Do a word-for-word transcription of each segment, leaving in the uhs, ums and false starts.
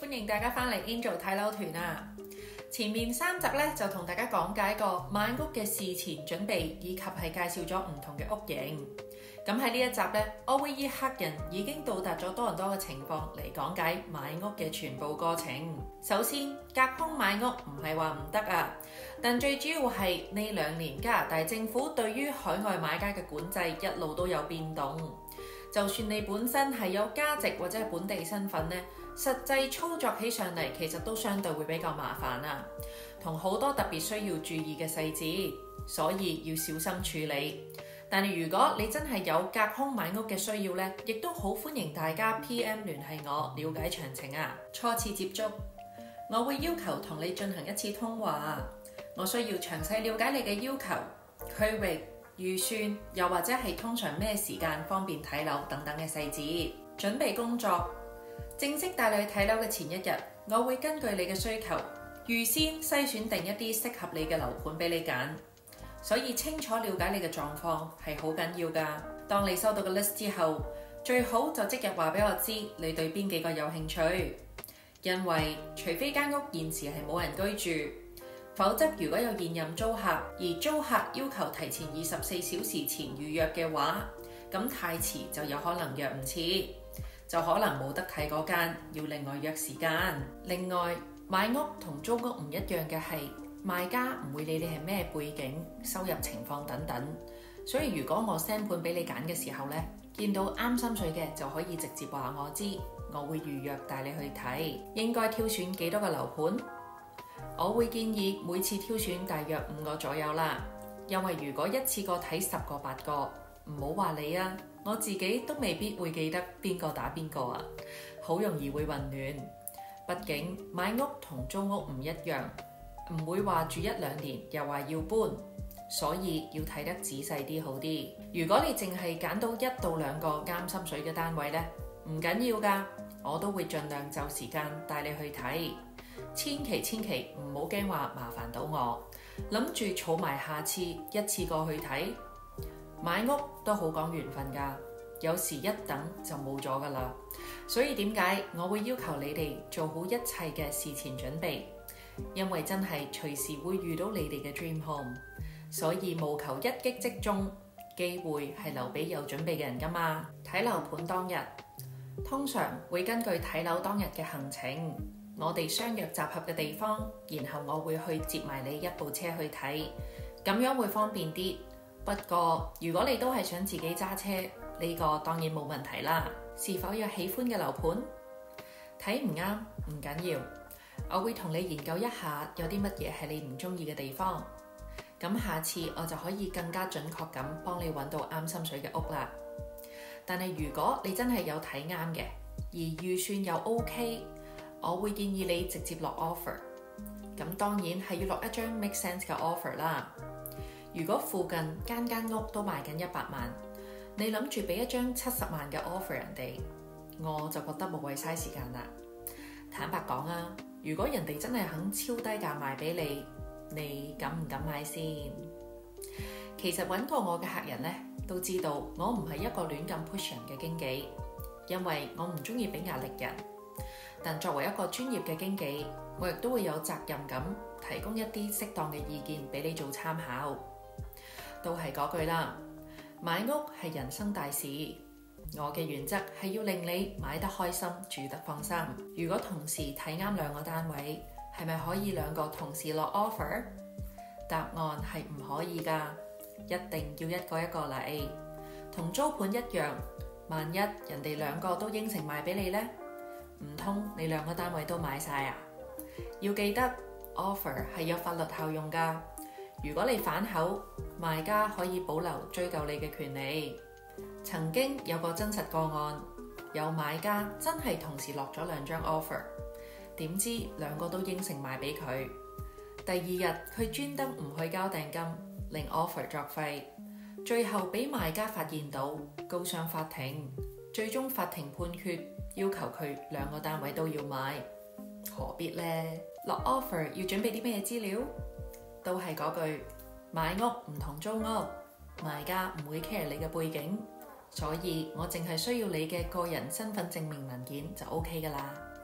歡迎大家返嚟 Angel 睇樓團啊！前面三集咧就同大家講解過買屋嘅事前準備，以及係介紹咗唔同嘅屋型。咁喺呢一集咧，我會以客人已經到達咗多倫多嘅情況嚟講解買屋嘅全部過程。首先，隔空買屋唔係話唔得啊，但最主要係呢兩年加拿大政府對於海外買家嘅管制一路都有變動。就算你本身係有家籍或者係本地身份呢，實際操作起上嚟其實都相對會比較麻煩啊，同好多特別需要注意嘅細節，所以要小心處理。但係如果你真係有隔空買屋嘅需要呢，亦都好歡迎大家 P M 聯繫我，了解詳情啊。初次接觸，我會要求同你進行一次通話，我需要詳細了解你嘅要求、區域、預算，又或者係通常咩時間方便睇樓等等嘅細節。準備工作，正式帶你去睇樓嘅前一日，我會根據你嘅需求，預先篩選定一啲適合你嘅樓盤俾你揀。所以清楚了解你嘅狀況係好緊要㗎。當你收到個 list 之後，最好就即日話俾我知你對邊幾個有興趣，因為除非間屋現時係冇人居住，否則如果有現任租客，而租客要求提前二十四小時前預約嘅話，咁太遲就有可能約唔切，就可能冇得睇嗰間，要另外約時間。另外，買屋同租屋唔一樣嘅係，賣家唔會理你係咩背景、收入情況等等，所以如果我 send 盤俾你揀嘅時候呢，見到啱心水嘅就可以直接話我知，我會預約帶你去睇。應該挑選幾多個樓盤？我會建議每次挑選大約五個左右啦，因為如果一次過睇十個八個，唔好話你啊，我自己都未必會記得邊個打邊個啊，好容易會混亂。畢竟買屋同租屋唔一樣，唔會話住一兩年又話要搬，所以要睇得仔細啲好啲。如果你淨係揀到一到兩個啱心水嘅單位呢，唔緊要㗎，我都會盡量就時間帶你去睇。千祈千祈唔好驚話麻煩到我，諗住儲埋下次一次過去睇。買屋都好講緣分㗎，有時一等就冇咗㗎啦。所以點解我會要求你哋做好一切嘅事前準備？因為真係隨時會遇到你哋嘅 dream home， 所以務求一擊即中，機會係留俾有準備嘅人㗎嘛。睇樓盤當日，通常會根據睇樓當日嘅行程，我哋相約集合嘅地方，然後我會去接埋你一部車去睇，咁樣會方便啲。不過如果你都係想自己揸車，呢個當然冇問題啦。是否有喜歡嘅樓盤？睇唔啱唔緊要，我會同你研究一下有啲乜嘢係你唔中意嘅地方，咁下次我就可以更加準確咁幫你揾到啱心水嘅屋啦。但係如果你真係有睇啱嘅，而預算又 OK， 我會建議你直接落 offer， 咁當然係要落一張 make sense 嘅 offer 啦。如果附近間間屋都賣緊一百萬，你諗住俾一張七十萬嘅 offer 人哋，我就覺得冇謂嘥時間啦。坦白講啊，如果人哋真係肯超低價賣俾你，你敢唔敢買先？其實揾過我嘅客人呢，都知道我唔係一個亂咁 push 人嘅經紀，因為我唔中意俾壓力人。但作為一個專業嘅經紀，我亦都會有責任感提供一啲適當嘅意見俾你做參考。都係嗰句啦，買屋係人生大事，我嘅原則係要令你買得開心，住得放心。如果同時睇啱兩個單位，係咪可以兩個同時落 offer？ 答案係唔可以㗎，一定要一個一個嚟。同租盤一樣，萬一人哋兩個都應承賣俾你呢，唔通你兩個單位都買晒啊？要記得 offer 係有法律效用㗎。如果你反口，賣家可以保留追究你嘅權利。曾經有個真實個案，有買家真係同時落咗兩張 offer， 點知兩個都應承賣俾佢。第二日佢專登唔去交訂金，令 offer 作廢，最後俾賣家發現到，告上法庭。最終法庭判決要求佢兩個單位都要買，何必呢？落 offer 要準備啲咩資料？都係嗰句，買屋唔同租屋，賣家唔會 care 你嘅背景，所以我淨係需要你嘅個人身份證明文件就 OK 噶啦。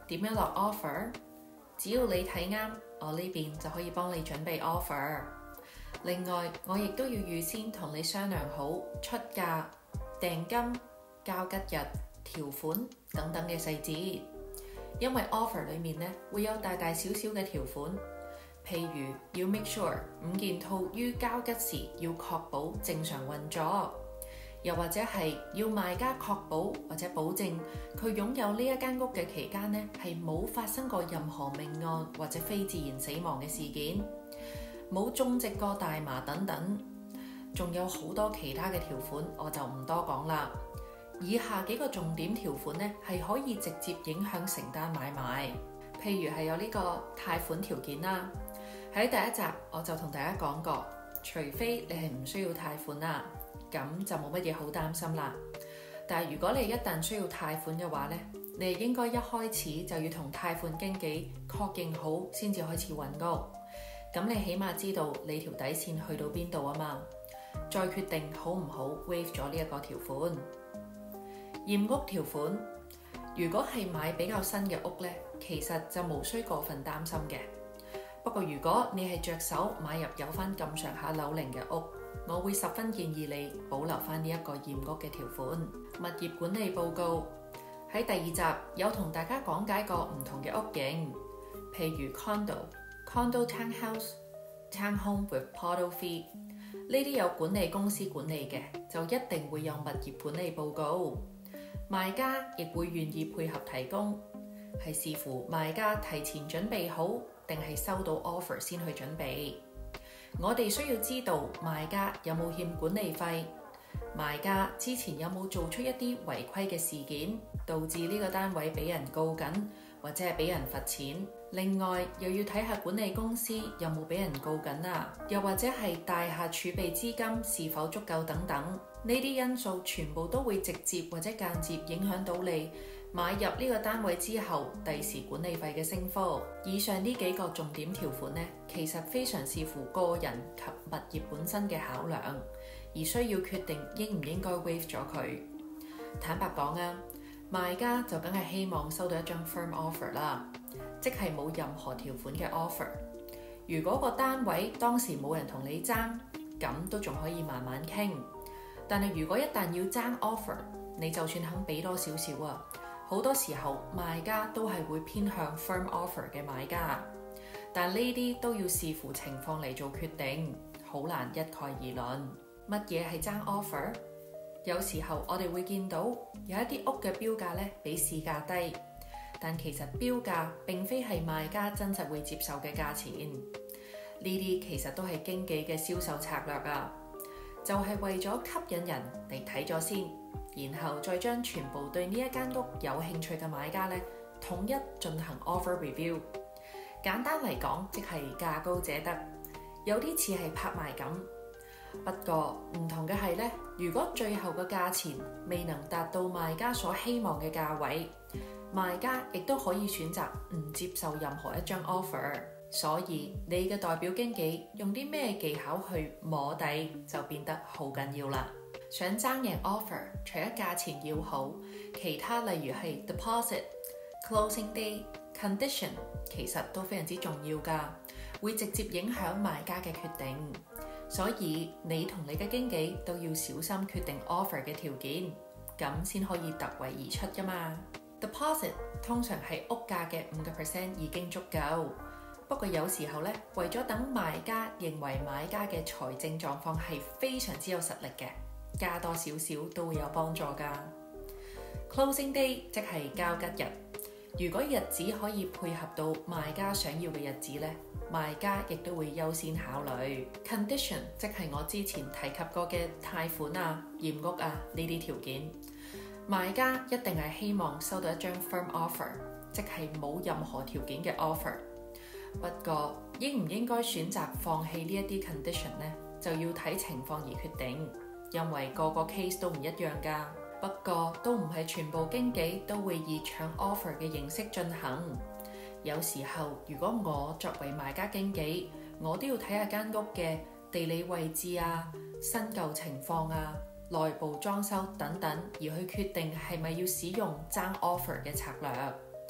點樣落 offer？ 只要你睇啱，我呢邊就可以幫你準備 offer。另外，我亦都要預先同你商量好出價、訂金、交吉日、條款等等嘅細節，因為 offer 裡面咧會有大大小小嘅條款，譬如要 make sure 五件套於交吉時要確保正常運作，又或者係要賣家確保或者保證佢擁有呢一間屋嘅期間咧係冇發生過任何命案或者非自然死亡嘅事件，冇種植過大麻等等，仲有好多其他嘅條款，我就唔多講啦。以下幾個重點條款咧，係可以直接影響成單買賣。譬如係有呢個貸款條件啦，喺第一集我就同大家講過，除非你係唔需要貸款啦，咁就冇乜嘢好擔心啦。但係如果你一旦需要貸款嘅話咧，你應該一開始就要同貸款經紀確認好先至開始揾屋。咁你起碼知道你條底線去到邊度啊嘛，再決定好唔好 waive 咗呢一個條款。驗屋條款，如果係買比較新嘅屋咧，其實就無需過分擔心嘅。不過如果你係着手買入有翻咁上下樓齡嘅屋，我會十分建議你保留翻呢一個驗屋嘅條款。物業管理報告，喺第二集有同大家講解過唔同嘅屋型，譬如 condo、condo townhouse、townhome with portal fee， 呢啲有管理公司管理嘅，就一定會有物業管理報告。賣家亦會願意配合提供，係視乎賣家提前準備好定係收到 offer 先去準備。我哋需要知道賣家有冇欠管理費，賣家之前有冇做出一啲違規嘅事件，導致呢個單位俾人告緊或者係俾人罰錢。另外又要睇下管理公司有冇俾人告緊啊，又或者係大廈儲備資金是否足夠等等。呢啲因素全部都會直接或者間接影響到你買入呢個單位之後第時管理費嘅升幅。以上呢幾個重點條款呢，其實非常視乎個人及物業本身嘅考量，而需要決定應唔應該 waive 咗佢。坦白講啊，賣家就梗係希望收到一張 firm offer 啦，即係冇任何條款嘅 offer。如果個單位當時冇人同你爭，咁都仲可以慢慢傾。但係如果一旦要爭 offer， 你就算肯俾多少少啊，好多時候賣家都係會偏向 firm offer 嘅買家。但呢啲都要視乎情況嚟做決定，好難一概而論。乜嘢係爭 offer？ 有時候我哋會見到有一啲屋嘅標價咧比市價低，但其實標價並非係賣家真實會接受嘅價錢。呢啲其實都係經紀嘅銷售策略啊，就係為咗吸引人嚟睇咗先，然後再將全部對呢一間屋有興趣嘅買家咧統一進行 offer review。簡單嚟講，即係價高者得，有啲似係拍賣咁。不過唔同嘅係咧，如果最後嘅價錢未能達到賣家所希望嘅價位，賣家亦都可以選擇唔接受任何一張 offer。所以你嘅代表經紀用啲咩技巧去摸底就變得好緊要啦。想爭贏 offer， 除咗價錢要好，其他例如係 deposit、closing day、condition 其實都非常之重要㗎，會直接影響賣家嘅決定。所以你同你嘅經紀都要小心決定 offer 嘅條件，咁先可以突圍而出㗎嘛。Deposit 通常係屋價嘅五個 percent 已經足夠。不過有時候咧，為咗等賣家認為買家嘅財政狀況係非常之有實力嘅，加多少少都會有幫助㗎。Closing day 即係交吉日，如果日子可以配合到賣家想要嘅日子咧，賣家亦都會優先考慮。Condition 即係我之前提及過嘅貸款啊、驗屋啊呢啲條件，賣家一定係希望收到一張 firm offer， 即係冇任何條件嘅 offer。不過應唔應該選擇放棄呢一啲 condition 呢，就要睇情況而決定，因為個個 case 都唔一樣㗎。不過都唔係全部經紀都會以搶 offer 嘅形式進行。有時候如果我作為賣家經紀，我都要睇下間屋嘅地理位置啊、新舊情況啊、內部裝修等等，而去決定係咪要使用爭 offer 嘅策略。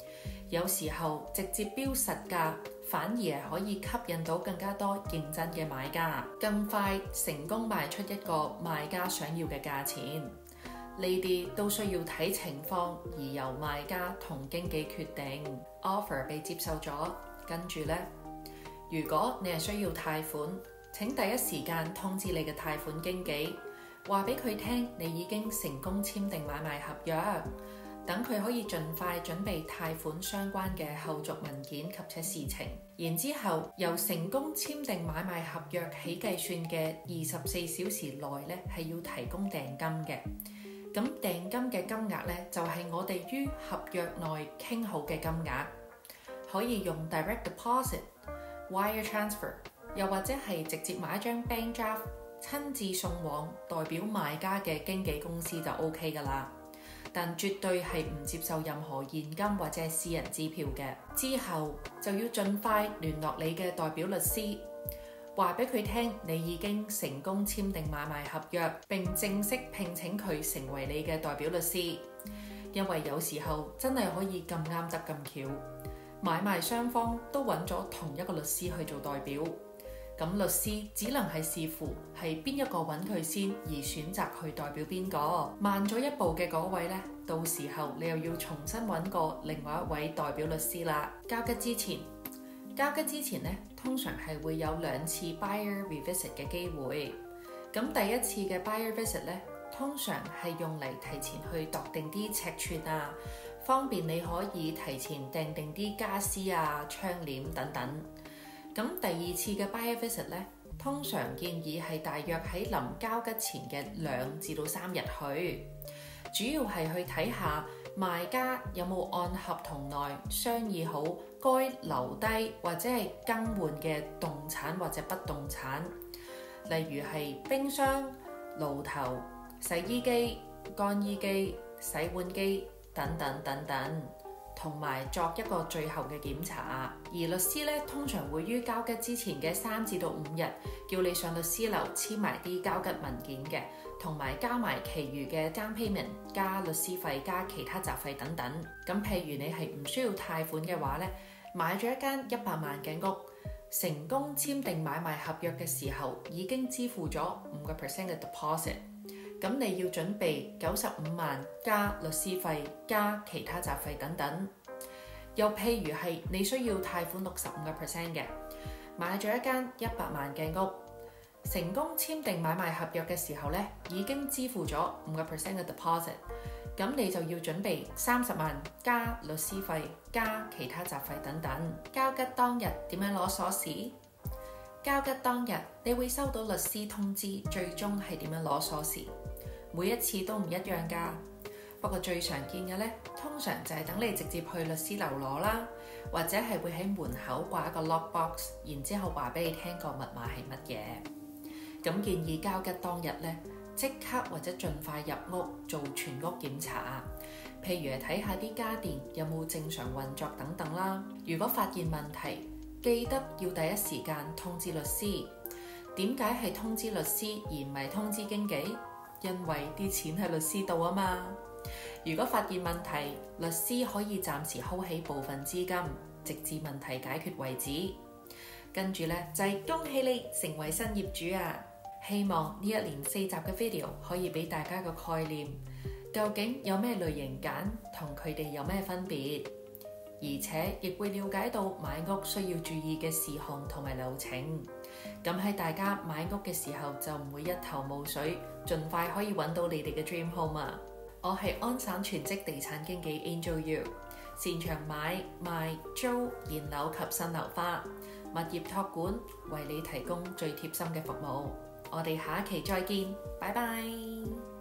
有時候直接標實價反而係可以吸引到更加多認真嘅買家，更快成功賣出一個賣家想要嘅價錢。呢啲都需要睇情況，而由賣家同經紀決定。Offer 被接受咗，跟住呢，如果你係需要貸款，請第一時間通知你嘅貸款經紀，話俾佢聽你已經成功簽訂買賣合約，等佢可以盡快準備貸款相關嘅後續文件及且事情。然之後由成功簽訂買賣合約起計算嘅二十四小時內咧，係要提供訂金嘅。咁訂金嘅金額咧，就係我哋於合約內傾好嘅金額，可以用 direct deposit、wire transfer， 又或者係直接買一張 bank draft， 親自送往代表賣家嘅經紀公司就 OK 㗎啦。但絕對係唔接受任何現金或者係私人支票嘅。之後就要盡快聯絡你嘅代表律師，話俾佢聽你已經成功簽訂買賣合約，並正式聘請佢成為你嘅代表律師。因為有時候真係可以咁啱得咁巧，買賣雙方都揾咗同一個律師去做代表，咁律師只能係視乎係邊一個揾佢先而選擇去代表邊個。慢咗一步嘅嗰位呢，到時候你又要重新揾過另外一位代表律師啦。交吉之前，交吉之前呢，通常係會有兩次 buyer revisit 嘅機會。咁第一次嘅 buyer visit 呢，通常係用嚟提前去度定啲尺寸啊，方便你可以提前訂定啲家私啊、窗簾等等。咁第二次嘅 buyer visit 咧，通常建議係大約喺臨交吉前嘅兩至到三日去，主要係去睇下賣家有冇按合同內商議好該留低或者係更換嘅動產或者不動產，例如係冰箱、爐頭、洗衣機、乾衣機、洗碗機等等等等。同埋作一個最後嘅檢查，而律師咧通常會於交吉之前嘅三至到五日叫你上律師樓簽埋啲交吉文件嘅，同埋交埋其餘嘅 down payment 加律師費加其他雜費等等。咁譬如你係唔需要貸款嘅話咧，買咗一間一百萬嘅屋，成功簽訂買賣合約嘅時候已經支付咗五個 percent 嘅 deposit。咁你要準備九十五萬加律師費加其他雜費等等。又譬如係你需要貸款六十五個 percent 嘅，買咗一間一百萬嘅屋，成功簽訂買賣合約嘅時候咧，已經支付咗五個 percent 嘅 deposit。咁你就要準備三十萬加律師費加其他雜費等等。交吉當日點樣攞鎖匙？交吉當日你會收到律師通知，最終係點樣攞鎖匙？每一次都唔一樣㗎，不過最常見嘅咧，通常就係等你直接去律師樓攞啦，或者係會喺門口掛一個 lock box， 然之後話俾你聽個密碼係乜嘢。咁建議交吉當日咧，即刻或者盡快入屋做全屋檢查，譬如係睇下啲家電有冇正常運作等等啦。如果發現問題，記得要第一時間通知律師。點解係通知律師而唔係通知經紀？因為啲錢喺律師度啊嘛。如果發現問題，律師可以暫時 hold 起部分資金，直至問題解決為止。跟住咧就係恭喜你成為新業主啊！希望呢一連四集嘅 video 可以俾大家個概念，究竟有咩類型揀同佢哋有咩分別，而且亦會了解到買屋需要注意嘅事項同埋流程。咁喺大家買屋嘅時候就唔會一頭霧水，盡快可以揾到你哋嘅 dream home 啊！我係安省全職地產經紀 Angel You， 擅長買賣租現樓及新樓花，物業託管，為你提供最貼心嘅服務。我哋下一期再見，拜拜。